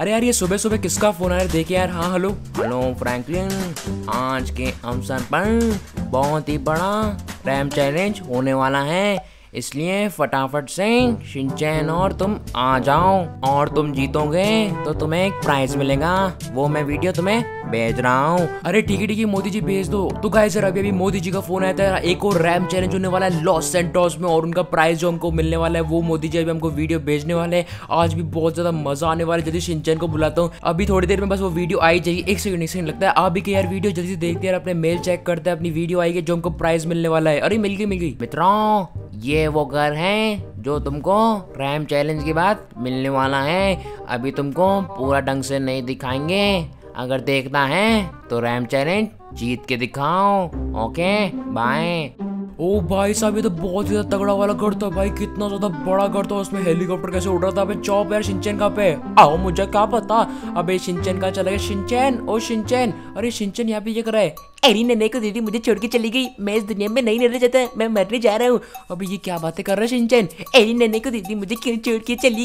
अरे यार ये सुबह सुबह किसका फोन आया देखे यार। हाँ हेलो हेलो फ्रैंकलिन, आज के अवसर पर बहुत ही बड़ा रैम चैलेंज होने वाला है, इसलिए फटाफट से शिनचैन और तुम आ जाओ और तुम जीतोगे तो तुम्हें एक प्राइज मिलेगा, वो मैं वीडियो तुम्हें भेज रहा हूँ। अरे ठीक है मोदी जी भेज दो। तो गाइस सर अभी मोदी जी का फोन आया था, एक और रैम चैलेंज होने वाला है लॉस सेंटोस में और उनका प्राइज जो हमको मिलने वाला है वो मोदी जी अभी हमको वीडियो भेजने वाले हैं। आज भी बहुत ज्यादा मजा आने वाला है। जल्दी शिनचैन को बुलाता हूँ, अभी थोड़ी देर में बस वो वीडियो आई जाएगी। एक सेकंड लगता है आप भी के यार वीडियो जल्दी से देखते हैं, अपने मेल चेक करते हैं, अपनी वीडियो आएगी जो हमको प्राइज मिलने वाला है। अरे मिल गई मित्रों, ये वो घर है जो तुमको रैम चैलेंज के बाद मिलने वाला है। अभी तुमको पूरा ढंग से नहीं दिखाएंगे, अगर देखना है तो रैम चैलेंज जीत के दिखाओ। Okay bye. ओ भाई साहब ये तो बहुत ही ज्यादा तगड़ा वाला घर था भाई, कितना ज्यादा बड़ा घर था, उसमें हेलीकॉप्टर कैसे उड़ रहा था। अबे चौप यार शिनचैन कहाँ पे? आओ मुझे क्या पता। अबे शिनचैन कहाँ चला गया? शिनचैन ओ शिनचैन, अरे शिनचैन यहाँ पे ये कर रहा है। अरे नन्हे को दीदी मुझे छोड़ के चली गई, मैं इस दुनिया में नहीं रहना चाहता, मैं मरने जा रहा हूँ। अबे ये क्या बातें कर रहा है शिनचैन? अरे नन्हे को दीदी मुझे क्यों छोड़ के चली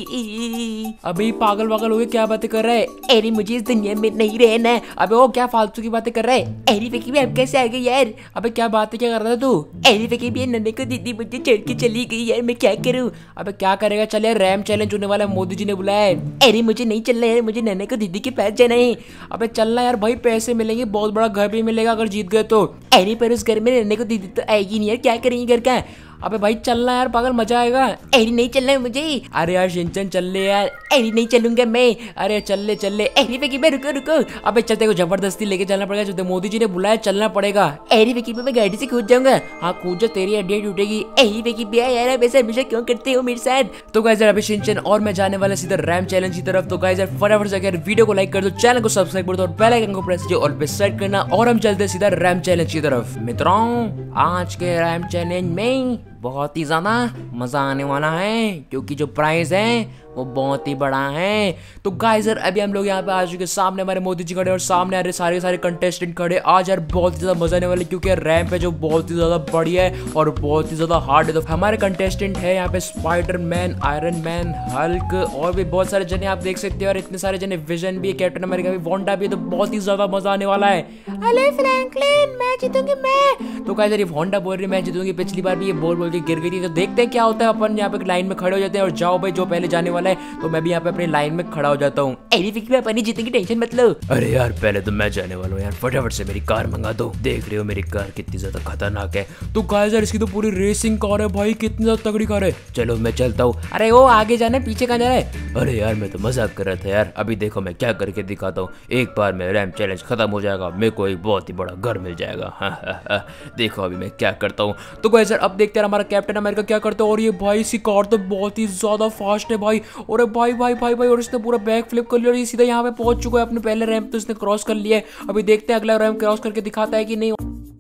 गई? अबे पागल वागल हो गए, क्या बातें कर रहा है? अरे मुझे इस दुनिया में नहीं रहना। अबे वो क्या फालतू की बातें कर रहा है? अरे फकी अब कैसे आ गई यार? अबे क्या बातें क्या कर रहा था तू? अरे फकी नन्हे को दीदी मुझे छोड़ के चली गई यार, मैं क्या करूँ? अबे क्या करेगा, चल यार रैम चैलेंज होने वाला है, मोदी जी ने बुलाया है। अरे मुझे नहीं चलना यार, मुझे नन्हे को दीदी के पास जाना है। अबे चलना यार भाई, पैसे मिलेंगे, बहुत बड़ा घर भी मिलेगा अगर जीत गए तो। अरे पर उस घर में रहने को दीदी तो आएगी नहीं यार, क्या करेंगे घर का? अबे भाई चलना यार पागल, मजा आएगा। अरे नहीं चलना है मुझे। अरे यार शिनचैन चल ले यार। अरे नहीं चलूंगा मैं। अरे चल ले अरे फेंकी मैं रुको। अबे चलते को जबरदस्ती लेके चलना पड़ेगा, चलते मोदी जी ने बुलाया चलना पड़ेगा। अरे फेंकी मैं गाड़ी से कूद जाऊंगा। हाँ कूद जा, तेरी हड्डियां टूटेगी। अरे फेंकी भैया यार वैसे हमेशा क्यों करते हो मेरे साथ? तो गाइस यार अभी शिनचैन और मैं जाने वाला सीधा रैम चैलेंज की तरफ। तो गाइस यार फटाफट से यार वीडियो को लाइक कर दो, चैनल को सब्सक्राइब कर दो और बेल आइकन को प्रेस कीजिए ऑल पे सेट करना, और हम चलते सीधा रैम चैलेंज की तरफ। मित्रों आज के रैम चैलेंज में बहुत ही ज्यादा मजा आने वाला है, क्योंकि जो प्राइस है वो बहुत ही बड़ा है। तो गाइस यार अभी हम लोग यहाँ पे आ चुके, सामने हमारे मोदी जी खड़े और सामने आ रहे सारे कंटेस्टेंट खड़े। आज यार बहुत ही ज्यादा मजा आने वाला है, क्योंकि यार रैंप है जो बहुत ही ज्यादा बढ़िया है और बहुत ही ज्यादा हार्ड है। तो हमारे कंटेस्टेंट है यहाँ पे स्पाइडरमैन, आयरन मैन, हल्क और भी बहुत सारे जने आप देख सकते हो, और इतने सारे जने, विजन भी है, कैप्टन अमेरिका भी, वांडा भी है। तो बहुत ही ज्यादा मजा आने वाला है। अरे फ्रैंकलिन मैं जीतूंगी मैं। तो गाइस यार ये वांडा बोल रही है मैं जीतूंगी, पिछली बार भी ये बोल के गिर गई थी। तो देखते हैं क्या होता है। अपन यहाँ पे लाइन में खड़े हो जाते हैं और जाओ भाई जो पहले जाने वाला है। तो मैं भी यहाँ पे अपनी लाइन में खड़ा हो जाता हूँ। अरे फिक्र में अपनी जीतने की टेंशन मत लो। अरे यार पहले तो मैं जाने वाला हूँ यार, फटाफट से मेरी कार मंगा दो। देख रहे हो मेरी कार कितनी ज्यादा खतरनाक है। तो गाइस यार इसकी तो पूरी रेसिंग कार है भाई, कितनी ज्यादा तगड़ी कार है। चलो मैं चलता हूँ। अरे वो आगे जाना है, पीछे कहाँ जा रहा है? अरे यार मैं तो मजाक कर रहा था यार, अभी देखो मैं क्या करके दिखाता हूँ। एक बार में रैम चैलेंज खत्म हो जाएगा, मेरे को एक बहुत ही बड़ा घर मिल जाएगा। देखो अभी मैं क्या करता हूँ। तो गाइस यार अब देखते हैं हमारा कैप्टन अमेरिका क्या करता है। और ये भाई इसकी कार तो बहुत ही ज्यादा फास्ट है भाई। और भाई और इसने पूरा बैक फ्लिप कर लिया और ये सीधा यहाँ पे पहुंच चुका है। अपने पहले रैंप तो इसने क्रॉस कर लिया है, अभी देखते हैं अगला रैंप क्रॉस करके दिखाता है कि नहीं।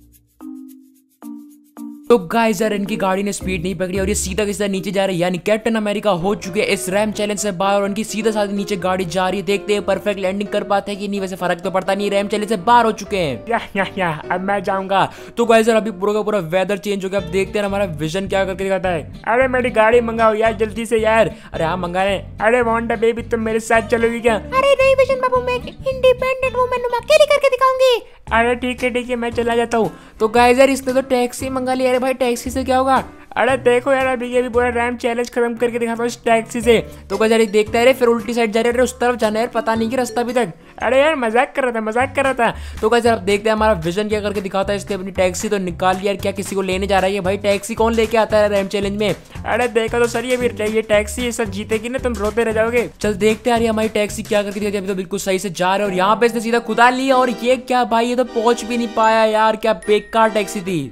तो गाइस यार इनकी गाड़ी ने स्पीड नहीं पकड़ी और ये सीधा के सीधा नीचे जा रही है, यानी कैप्टन अमेरिका हो चुके हैं इस रैम चैलेंज से बाहर और उनकी सीधा साधा नीचे गाड़ी जा रही है। देखते हैं परफेक्ट लैंडिंग कर पाते हैं कि नहीं, वैसे फर्क तो पड़ता नहीं, रैम चैलेंज से बाहर हो चुके हैं। या अब मैं जाऊंगा। तो गाइस यार अभी पूरा का पूरा वेदर चेंज हो गया। अब देखते हैं हमारा विजन क्या करके दिखाता है। अरे मेरी गाड़ी मंगाओ यार जल्दी से यार। अरे हाँ मंगा रहे। अरे वांडा बेबी तुम मेरे साथ चलोगी क्या? अरे नहीं विजन बाबू, मैं इंडिपेंडेंट वुमन हूं, मैं अकेले करके दिखाऊंगी। अरे ठीक है मैं चला जाता हूँ। तो गाइस यार इसने तो टैक्सी मंगा लिया। अरे भाई टैक्सी से क्या होगा? अरे देखो यार अभी पूरा रैम चैलेंज खत्म करके दिखाता हूँ इस टैक्सी से। तो गाइस यार देखता है फिर उल्टी साइड जा रहे हैं, उस तरफ जाना है, पता नहीं कि रास्ता अभी तक। अरे यार मजाक कर रहा था। तो गाइस यार अब देखते हैं हमारा विजन क्या करके दिखाता है। इसने अपनी टैक्सी तो निकाल लिया, क्या किसी को लेने जा रहा है भाई? टैक्सी कौन लेके आता है रैम चैलेंज में? अरे देखो तो सर ये टैक्सी ये सब जीतेगी ना, तुम रोते रह जाओगे। चल देखते हैं यार हमारी टैक्सी क्या करके दिखाती है। अभी तो बिल्कुल सही से जा रहे और यहाँ पे इसने सीधा खुदा लिया और ये क्या भाई, ये तो पहुंच भी नहीं पाया यार, क्या बेकार टैक्सी थी।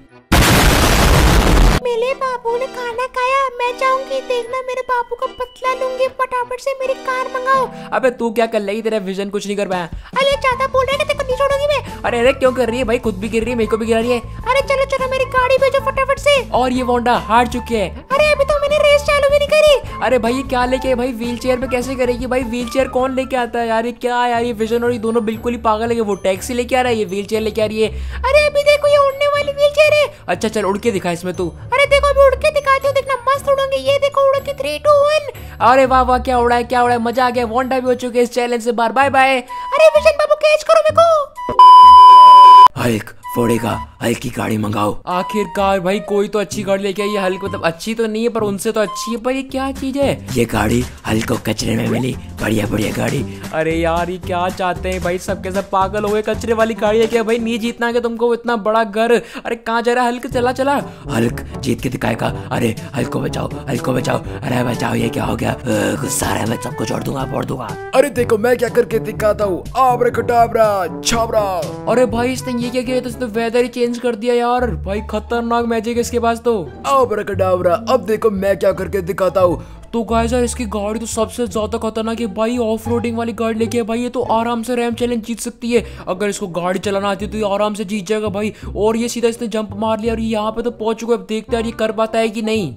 मेरे बाबू ने खाना खाया, मैं जाऊंगी देखना मेरे बाबू का पतला लूंगी, फटाफट से मेरी कार मंगाओ। अबे तू क्या कर रही, तेरा विजन कुछ नहीं कर पाया। अरे ज्यादा बोल रहा है कि तेरे को नहीं छोड़ूंगी मैं। अरे क्यों कर रही है भाई, खुद भी गिर रही है, मेरे को भी गिरा रही है। अरे चलो मेरी गाड़ी भेजो फटाफट से। और ये वांडा हार चुकी है। अरे अभी तो मैंने रेस चालू भी नहीं करी। अरे भाई ये क्या लेके भाई, व्हील चेयर पे कैसे करेगी भाई? व्हील चेयर कौन लेके आता है यार? ये क्या यार, ये विजन और ये दोनों बिल्कुल ही पागल है। वो टैक्सी लेके आ रहा है, ये व्हील चेयर लेके आ रही है। अरे अभी देखो ये उड़ने वाली व्हील चेयर है। अच्छा चल उड़ के दिखा इसमें तू। अरे देखो अभी उड़ के दिखाती हूँ, देखना मस्त उड़ूंगी। ये देखो उड़ के 3, 2, 1। अरे वाह वाह, क्या उड़ा है क्या उड़ा है, मजा आ गया। 1 टाइम हो चुके इस चैलेंज से बाहर। Bye bye. अरे विजन बाबू कैच करो मेरे को। हल्क फोड़ेगा, हल्क की गाड़ी मंगाओ। आखिरकार भाई कोई तो अच्छी गाड़ी लेके आई है। हल्क मतलब अच्छी तो नहीं है पर उनसे तो अच्छी है। पर ये क्या चीज है? ये गाड़ी हल्क को कचरे में मिली, बढ़िया बढ़िया गाड़ी। अरे यार ये क्या चाहते हैं भाई, सबके सब पागल हो गए। कचरे वाली गाड़ी है क्या भाई? नहीं जीतना है तुमको इतना बड़ा घर। अरे कहाँ जा रहा है हल्क? चला चला। हल्क जीत के दिखाएगा। अरे हल्क को बचाओ, हल्क को बचाओ। अरे बचाओ, ये क्या हो गया? गुस्सा आ रहा है, मैं सबको छोड़ दूंगा, फोड़ दूंगा। अरे देखो मैं क्या करके दिखाता हूँ, आब्राकडाब्रा छाबरा। अरे भाई इसने ये क्या किया? तो इसने वेदर ही चेंज कर दिया यार। भाई खतरनाक मैजिक है इसके पास तो। आब्राकडाब्रा, अब देखो मैं क्या करके दिखाता हूँ। तो गाइस यार इसकी गाड़ी तो सबसे ज्यादा खतरनाक है भाई। ऑफ रोडिंग वाली गाड़ी लेके भाई, ये तो आराम से रैम चैलेंज जीत सकती है। अगर इसको गाड़ी चलाना आती है तो ये आराम से जीत जाएगा भाई। और ये सीधा इसने जंप मार लिया और ये यहाँ पे तो पहुंच चुका है। अब देखते हैं ये कर पाता है कि नहीं।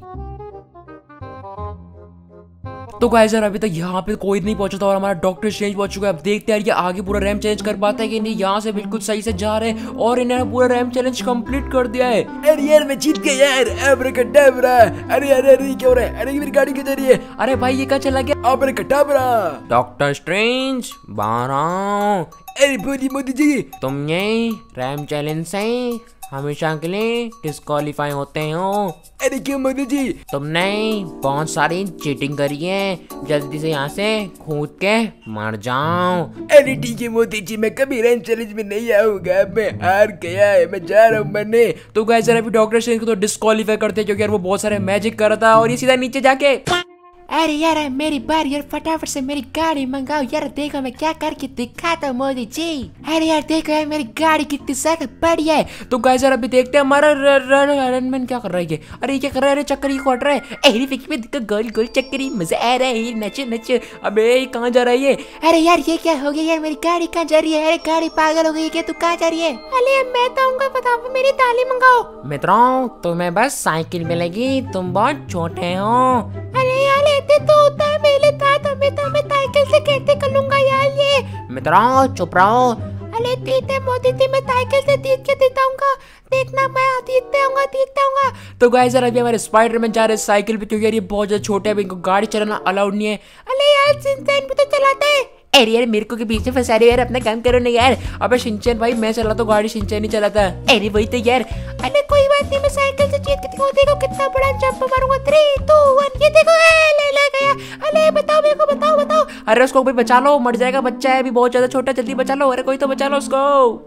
तो गाइस यार अभी तक यहाँ पे कोई नहीं पहुंचा था और हमारा डॉक्टर स्ट्रेंज पहुंच चुका है। अब देखते हैं ये आगे पूरा रैम चैलेंज कर पाता है कि नहीं। यहाँ से बिल्कुल सही से जा रहे हैं और इन्होंने पूरा रैम चैलेंज कंप्लीट कर दिया है। अरे यार मैं जीत गया यार, आब्राकडाब्रा। अरे अरे अरे क्या हो रहा है? अरे मेरी गाड़ी किधर है? अरे भाई ये क्या चला गया? आब्राकडाब्रा। डॉक्टर स्ट्रेंज बाहर आओ। अरे बोलिए मोदी जी। तुम ये रैम चैलेंज से हमेशा के लिए डिस्क्वालीफाई होते हो। अरे क्यों मोदी जी? तुमने बहुत सारी चीटिंग करी है। जल्दी से यहाँ से कूद के मर जाओ। अरे ठीक है मोदी जी, मैं कभी रैम चैलेंज में नहीं आऊंगा, मैं हार गया है, मैं जा रहा हूँ मरने। तो गाइस यार अभी डॉक्टर स्ट्रेंज को तो डिस्क्वालीफाई करते हैं क्योंकि यार वो बहुत सारे मैजिक कर रहा था और ये सीधा नीचे जाके। अरे यार मेरी बारी यार, फटाफट से मेरी गाड़ी मंगाओ यार। देखो मैं क्या करके दिखाता हूँ मोदी जी। अरे यार देखो यार मेरी गाड़ी कितनी ज्यादा बढ़िया है। तो गाइस यार अभी देखते हैं हमारा रनमैन क्या कर रहा है ये। अरे क्या कर रहा है? अरे चक्कर ही काट रहा है। अरे फिक्की में देखो गोल गोल चक्करी, मजा आ रहा है, नचो नचो। अबे कहाँ जा रहा है ये? अरे यार ये क्या हो गया यार, मेरी गाड़ी कहाँ जा रही है? अरे गाड़ी पागल हो गई है क्या? तू कहाँ जा रही है? अरे मैं तो आऊंगा, बताओ मेरी ताली मंगाओ। मित्रों तुम्हें बस साइकिल मिलेगी, तुम बहुत छोटे हो। अरे यार लेते तो होता है, मेरे साथ हमें तो मैं साइकिल से कैसे कर लूंगा यार ये। मित्रों चुप रहो। अरे ठीक है मोदी जी, मैं साइकिल से जीत के दिखाऊंगा, देखना मैं जीतता हूँ। तो गाइस यार अभी हमारे स्पाइडरमैन जा रहे हैं साइकिल पे क्योंकि यार ये बहुत ज्यादा छोटे हैं, इनको गाड़ी चलाना अलाउड नहीं है। अरे यार शिनचैन भी तो चलाता है। अरे यार मेरे को के पीछे फंसा रहे हो यार, अपना काम करो ना यार। अबे शिनचैन भाई मैं चलाता हूँ गाड़ी, शिनचैन नहीं चलाता। अरे वही तो यार। अरे कोई बात नहीं, मैं साइकिल से जीत के दिखाऊं। देखो कितना बड़ा जंप मारूंगा। 3 2 1 ये देखो, ले गया। अरे बताओ मेरे को, बताओ। अरे उसको भाई बचा लो, मर जाएगा, बच्चा है अभी बहुत ज्यादा छोटा, जल्दी बचा लो। अरे कोई तो बचा लो उसको।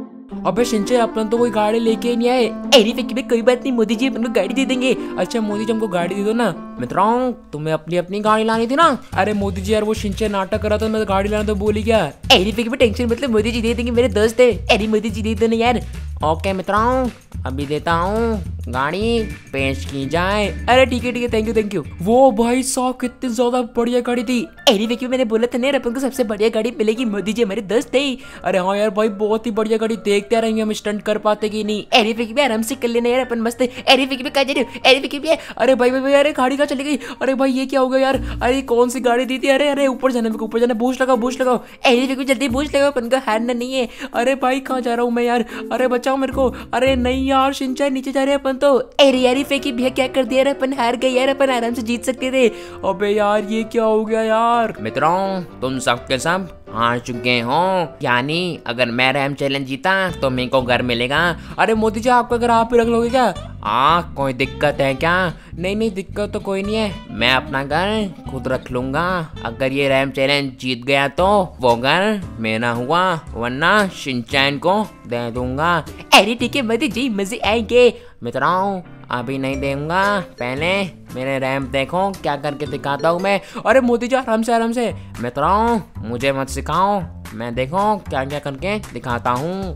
अबे शिनचैन अपन तो कोई गाड़ी लेके नहीं आए। अरे फिक्की में कोई बात नहीं, मोदी जी अपन को गाड़ी दे देंगे। अच्छा मोदी जी हमको गाड़ी दे दो ना। मित्रों तुम्हें अपनी अपनी गाड़ी लानी थी ना। अरे मोदी जी यार वो शिनचैन नाटक कर रहा था, मैं गाड़ी लाना तो बोली क्या। अरे फिक्की में टेंशन मतलब मोदी जी दे देंगे, मेरे दोस्त है। अरे मोदी जी दे दो ना यार। ओके मित्रों अभी देता हूँ, गाड़ी पेश की जाए। अरे ठीक है थैंक यू। वो भाई साहब कितनी ज्यादा बढ़िया गाड़ी थी। अरे देखिए मैंने बोला था ना अपन को सबसे बढ़िया गाड़ी मिलेगी, मोदी जी हमारे दोस्त थे। अरे हाँ यार भाई बहुत ही बढ़िया गाड़ी, देखते रहेंगे हम स्टंट कर पाते कि नहीं। अरे फिक्की भी आराम से कर लेना यार, अपन मस्त है। अरे फिक्की भी कहा जा रही हो? अरे फिक्की भी अरे भाई अरे गाड़ी कहाँ चली गई? अरे भाई ये क्या हो गया यार? अरे कौन सी गाड़ी दी थी? अरे ऊपर जाना, बूस्ट लगाओ। अरे फिक्की जल्दी बूस्ट लगाओ, अपन का हारना नहीं है। अरे भाई कहाँ जा रहा हूँ मैं यार? अरे बचाओ मेरे को। अरे नहीं यार शिनचैन नीचे जा रहे हैं अपन तो। अरे यार फेंकी भैया क्या कर दिया यार, अपन हार गए यार, अपन आराम से जीत सकते थे। अबे यार ये क्या हो गया यार? मित्रों तुम सब के सब हार चुके हो, यानी अगर मैं रैम चैलेंज जीता तो मेरे को घर मिलेगा। अरे मोदी जी आपका घर आप ही रख लोगे क्या? कोई दिक्कत है क्या? नहीं दिक्कत तो कोई नहीं है, मैं अपना घर खुद रख लूंगा। अगर ये रैम चैलेंज जीत गया तो वो घर मेरा हुआ, वरना शिनचैन को दे दूंगा। अरे ठीक है मोदी जी मजे आएंगे। मित्रों अभी नहीं दूंगा, पहले मेरे रैम देखो क्या करके दिखाता हूँ मैं। अरे मोदी जी आराम से। मित्रों मुझे मत सिखाओ, मैं देखो क्या करके दिखाता हूँ।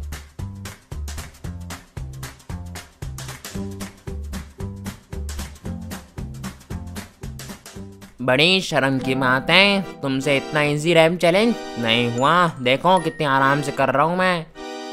बड़ी शर्म की बात है, तुमसे इतना इजी रैम चैलेंज नहीं हुआ। देखो कितने आराम से कर रहा हूँ मैं।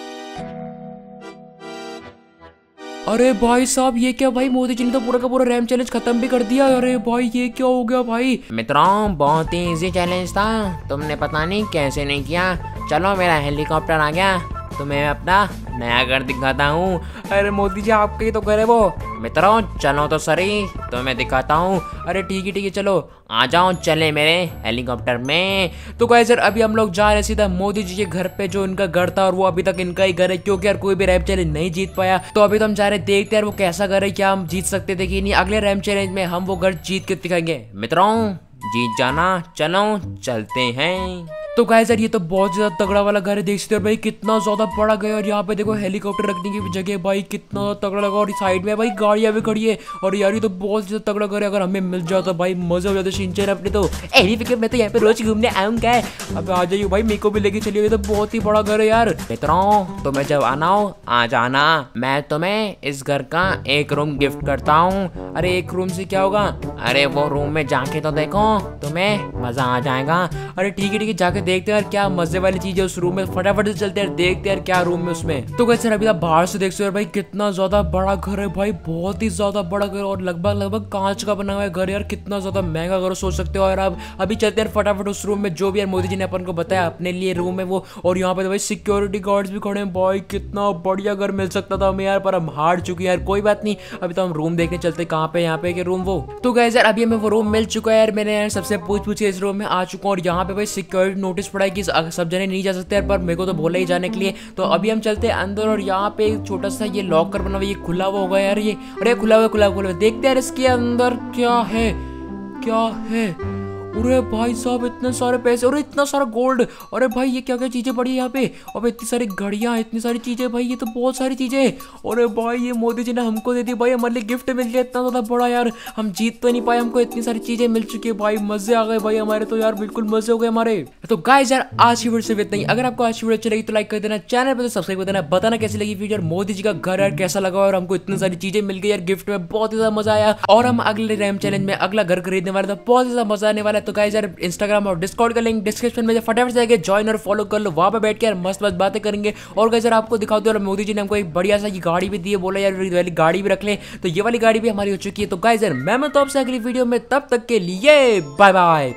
अरे भाई साहब ये क्या भाई, मोदी जी ने तो पूरा का पूरा रैम चैलेंज खत्म भी कर दिया। अरे भाई ये क्या हो गया भाई? मित्रों बहुत ही इजी चैलेंज था, तुमने पता नहीं कैसे नहीं किया। चलो मेरा हेलीकॉप्टर आ गया, तुम्हें अपना नया घर दिखाता हूँ। अरे मोदी जी आपके ही तो घर है वो। मित्रों चलो तो सही, तो मैं दिखाता हूँ। अरे ठीक है चलो आ जाओ, चले मेरे हेलीकॉप्टर में। तो गाइस यार अभी हम लोग जा रहे हैं सीधा मोदी जी के घर पे, जो इनका घर था और वो अभी तक इनका ही घर है, क्योंकि यार कोई भी रैप चैलेंज नहीं जीत पाया। तो अभी तो हम जा रहे हैं देखते यार वो कैसा घर है, क्या हम जीत सकते थे कि नहीं। अगले रैप चैलेंज में हम वो घर जीत के दिखाएंगे। मित्रों जीत जाना, चलो चलते हैं। तो गाइस यार ये तो बहुत ज्यादा तगड़ा वाला घर है, देख सकते हो भाई कितना ज्यादा बड़ा घर है। और यहाँ पे देखो हेलीकॉप्टर रखने की भी जगह भाई, कितना तगड़ा लगा। और साइड में भाई गाड़ियां भी खड़ी है। और यार ये तो बहुत ज्यादा तगड़ा घर है, अगर हमें मिल जाता भाई मजा हो जाता शिनचैन अपने। तो एनी फिक्र, मैं तो यहाँ पे रोज घूमने आऊंगा। अब आ जाइए भाई, मेरे को भी लेके चलिए, ये तो बहुत ही बड़ा घर है यार। मित्रों तुम्हें जब आना हो आ जाना, मैं तुम्हें इस घर का एक रूम गिफ्ट करता हूँ। अरे एक रूम से क्या होगा, अरे वो रूम में जाके तो देखो, तुम्हें मजा आ जाएगा। अरे ठीक है जाके देखते हैं यार क्या मजे वाली चीज है उस रूम में। फटाफट से चलते हैं, देखते हैं यार क्या रूम में उसमें। तो कैसे अभी बाहर से देखते हो भाई कितना ज्यादा बड़ा घर है भाई, बहुत ही ज्यादा बड़ा घर। और लगभग कांच का बना हुआ है घर यार, कितना ज्यादा महंगा घर सोच सकते हो। और अब अभी चलते हैं फटाफट उस रूम में, जो भी यार मोदी जी ने अपन को बताया अपने लिए रूम है वो। और यहाँ पे तो भाई सिक्योरिटी गार्ड्स भी खड़े हैं भाई, कितना बढ़िया घर मिल सकता था हमें यार, पर हम हार चुके हैं यार। कोई बात नहीं, अभी तो हम रूम देखने चलते कहाँ पे, यहाँ पे रूम वो। तो गाइस यार अभी हमें वो रूम मिल चुका है यार, मैंने यार सबसे पूछ के इस रूम में आ चुका हूँ। और यहाँ पे भाई सिक्योरिटी नोटिस पड़ा है कि सब जने नहीं जा सकते यार, पर मेरे को तो बोला ही जाने के लिए। तो अभी हम चलते हैं अंदर। और यहाँ पे एक छोटा सा ये लॉकर बना हुआ, ये खुला हुआ होगा यार ये। अरे खुला हुआ देखते हैं यार इसके अंदर क्या है। अरे भाई साहब इतने सारे पैसे और इतना सारा गोल्ड। अरे भाई ये क्या क्या चीजें पड़ी है यहाँ पे। अब इतनी सारी घड़ियां, इतनी सारी चीजें भाई, ये तो बहुत सारी चीजें। अरे भाई ये मोदी जी ने हमको दे दी भाई, हमारे लिए गिफ्ट मिल गया इतना ज्यादा बड़ा यार। हम जीत तो नहीं पाए, हमको इतनी सारी चीजें मिल चुकी है भाई, मजे आ गए भाई हमारे तो यार, बिल्कुल मजे हो गए हमारे। तो गाइस यार आज की वीडियो सिर्फ इतना ही। अगर आपको आज की वीडियो अच्छी लगी तो लाइक कर देना, चैनल पर तो सब्सक्राइब कर देना, बताना कैसी लगी वीडियो। मोदी जी का घर यार कैसा लगा, और हमको इतनी सारी चीजें मिल गई यार गिफ्ट में, बहुत ही ज्यादा मजा आया। और हम अगले रैम चैलेंज में अगला घर खरीदने वाले, तो बहुत ही ज्यादा मजा आने वाला है। तो गाइस यार इंस्टाग्राम और डिस्कॉर्ड का लिंक डिस्क्रिप्शन में, फटाफट से ज्वाइन और फॉलो कर लो, वहां पे बैठ के मस्त बातें करेंगे। और गाइस यार आपको दिखाओ दो, मोदी जी ने हमको एक बढ़िया सा ये गाड़ी भी दी है, बोला यार वाली गाड़ी भी रख ले, तो ये वाली गाड़ी भी हमारी हो चुकी है। तो गाइस यार मैं तो आपसे अगली वीडियो में, तब तक के लिए बाय बाय।